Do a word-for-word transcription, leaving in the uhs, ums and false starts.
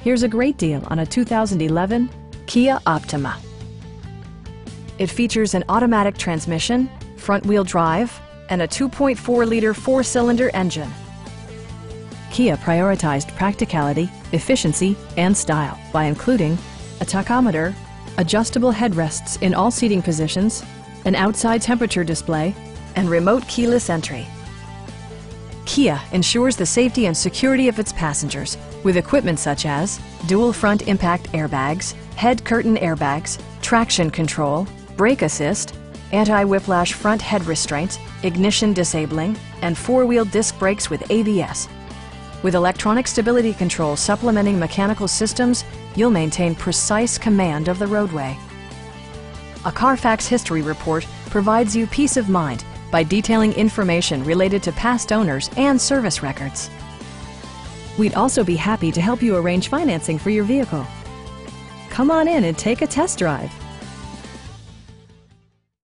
Here's a great deal on a two thousand eleven Kia Optima. It features an automatic transmission, front-wheel drive, and a two point four liter four-cylinder engine. Kia prioritized practicality, efficiency, and style by including a tachometer, adjustable headrests in all seating positions, an outside temperature display, and remote keyless entry. Kia ensures the safety and security of its passengers with equipment such as dual front impact airbags, head curtain airbags, traction control, brake assist, anti-whiplash front head restraints, ignition disabling, and four-wheel disc brakes with A B S. With electronic stability control supplementing mechanical systems, you'll maintain precise command of the roadway. A Carfax history report provides you peace of mind by detailing information related to past owners and service records. We'd also be happy to help you arrange financing for your vehicle. Come on in and take a test drive.